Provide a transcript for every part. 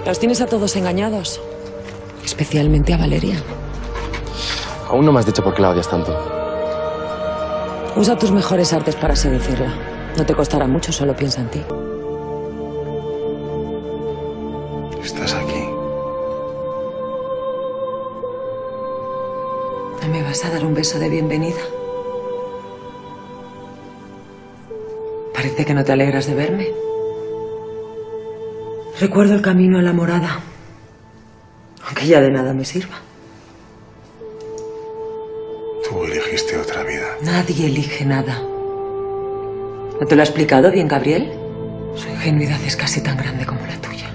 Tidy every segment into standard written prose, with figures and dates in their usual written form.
Los tienes a todos engañados. Especialmente a Valeria. Aún no me has dicho por qué la odias tanto. Usa tus mejores artes para seducirla. No te costará mucho, solo piensa en ti. Estás aquí. ¿No me vas a dar un beso de bienvenida? Parece que no te alegras de verme. Recuerdo el camino a la morada, aunque ya de nada me sirva. Tú elegiste otra vida. Nadie elige nada. ¿No te lo ha explicado bien, Gabriel? Su ingenuidad es casi tan grande como la tuya.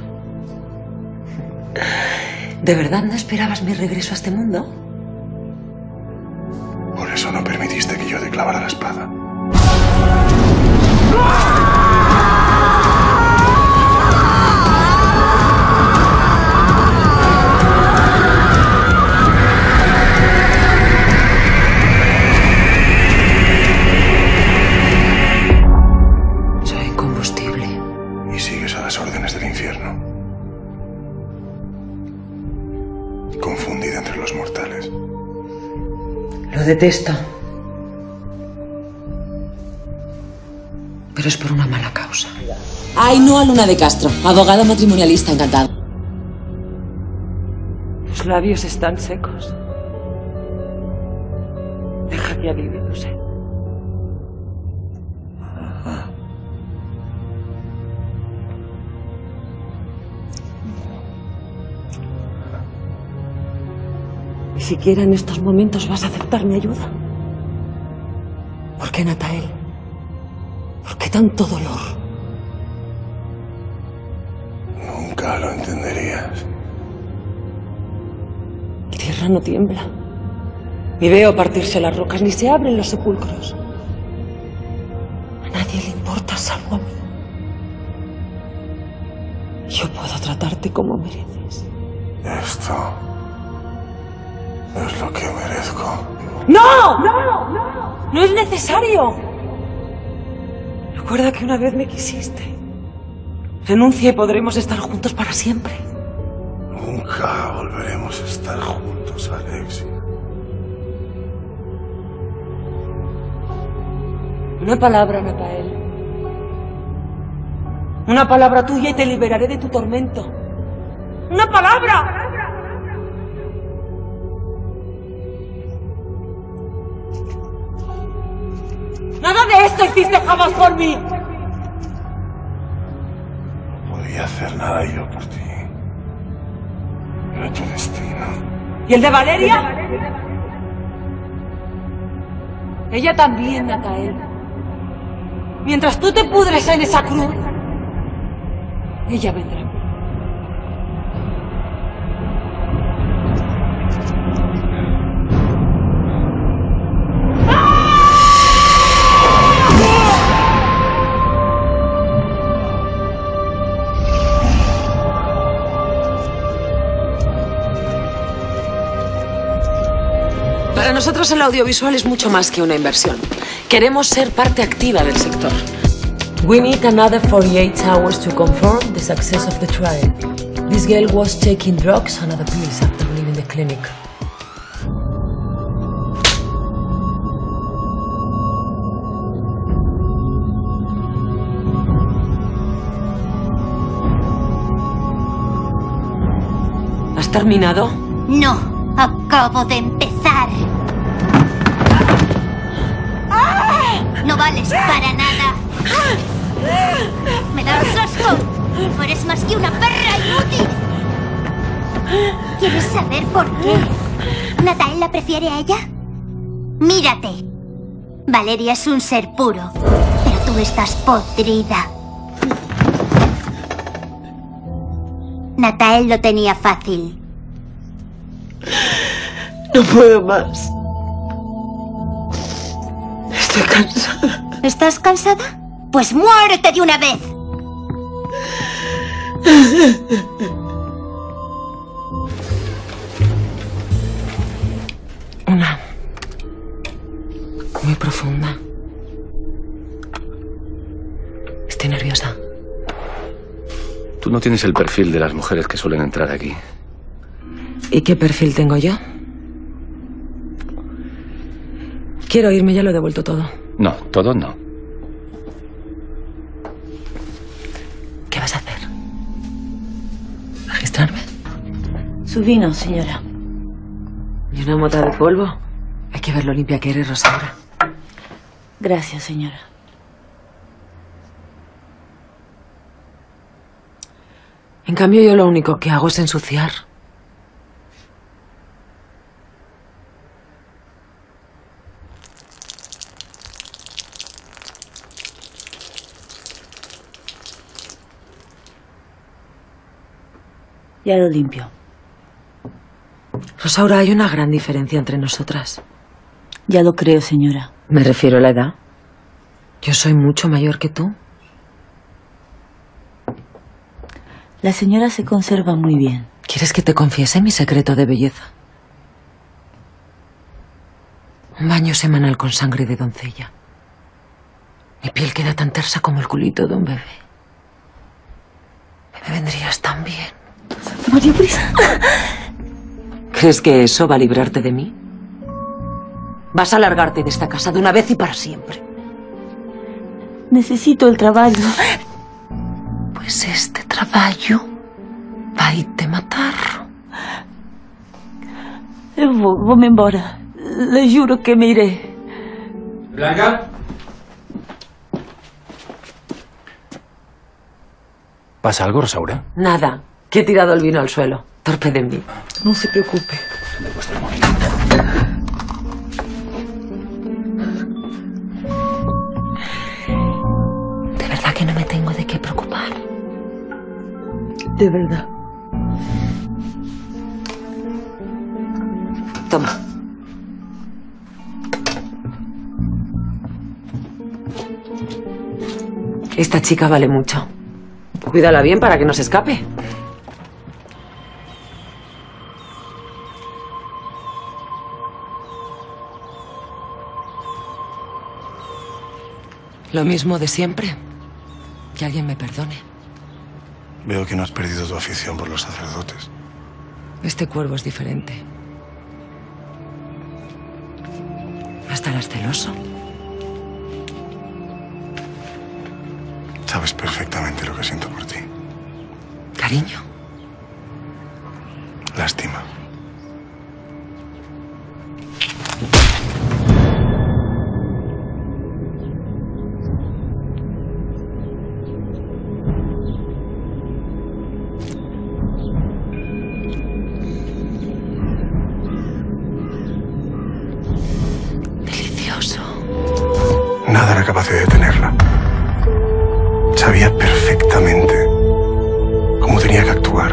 ¿De verdad no esperabas mi regreso a este mundo? Por eso no permitiste que yo te clavara la espada. Soy incombustible. Y sigues a las órdenes del infierno. Confundida entre los mortales. Lo detesto. Pero es por una mala causa. Ainhoa Luna de Castro, abogada matrimonialista, encantado. Los labios están secos. Deja que alivie tu sed. Ni siquiera en estos momentos vas a aceptar mi ayuda. ¿Por qué, Natael? ¿Por qué tanto dolor? Nunca lo entenderías. La tierra no tiembla. Ni veo partirse las rocas, ni se abren los sepulcros. A nadie le importa salvo a mí. Yo puedo tratarte como mereces. Esto es lo que merezco. ¡No! ¡No! ¡No! ¡No es necesario! Recuerda que una vez me quisiste. Renuncia y podremos estar juntos para siempre. Nunca volveremos a estar juntos, Alexia. Una palabra, Natael. Una palabra tuya y te liberaré de tu tormento. ¡Una palabra! ¡Nada de esto hiciste jamás por mí! No podía hacer nada yo por ti. Era tu destino. ¿Y el de Valeria? Ella también, Natael. Mientras tú te pudres en esa cruz, ella vendrá. Para nosotros el audiovisual es mucho más que una inversión. Queremos ser parte activa del sector. We need another 48 hours to confirm the success of the trial. This girl was taking drugs and other pills after leaving the clinic. ¿Has terminado? No, acabo de empezar. No vales para nada. Me das asco. No eres más que una perra inútil. ¿Quieres saber por qué Natael la prefiere a ella? Mírate. Valeria es un ser puro, pero tú estás podrida. Natael lo tenía fácil. No puedo más. Estoy cansada. ¿Estás cansada? Pues muérete de una vez. Una muy profunda. Estoy nerviosa. Tú no tienes el perfil de las mujeres que suelen entrar aquí. ¿Y qué perfil tengo yo? Quiero irme, ya lo he devuelto todo. No, todo no. ¿Qué vas a hacer? ¿Registrarme? Su vino, señora. ¿Y una mota de polvo? Hay que ver lo limpia que eres, Rosaura. Gracias, señora. En cambio, yo lo único que hago es ensuciar. Ya lo limpio. Rosaura, hay una gran diferencia entre nosotras. Ya lo creo, señora. Me refiero a la edad. Yo soy mucho mayor que tú. La señora se conserva muy bien. ¿Quieres que te confiese mi secreto de belleza? Un baño semanal con sangre de doncella. Mi piel queda tan tersa como el culito de un bebé. Me vendrías tan bien. María Prisa. ¿Crees que eso va a librarte de mí? Vas a largarte de esta casa de una vez y para siempre. Necesito el trabajo. Pues este trabajo va a irte a matar. Vou-me embora. Le juro que me iré. ¿Blanca? ¿Pasa algo, Rosaura? Nada, que he tirado el vino al suelo. Torpe de mí. No se preocupe. ¿De verdad que no me tengo de qué preocupar? De verdad. Toma. Esta chica vale mucho. Cuídala bien para que no se escape. Lo mismo de siempre. Que alguien me perdone. Veo que no has perdido tu afición por los sacerdotes. Este cuervo es diferente. Hasta eras celoso. Sabes perfectamente lo que siento por ti. Cariño. Lástima. Delicioso. Nada era capaz de detenerla. Sabía perfectamente cómo tenía que actuar.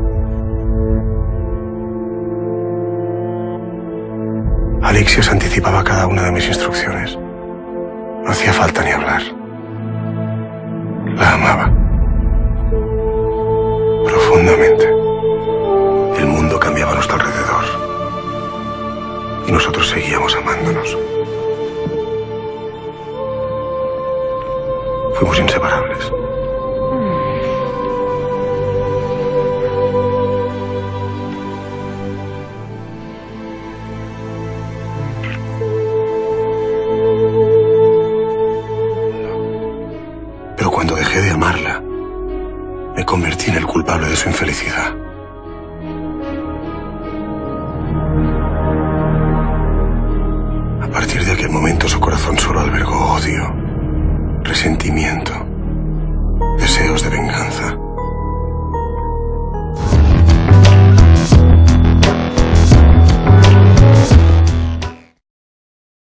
Alexio se anticipaba a cada una de mis instrucciones. No hacía falta ni hablar. La amaba. Profundamente. El mundo cambiaba a nuestro alrededor. Y nosotros seguíamos amándonos. Fuimos inseparables. Pero cuando dejé de amarla, me convertí en el culpable de su infelicidad. A partir de aquel momento su corazón solo albergó odio, resentimiento, deseos de venganza.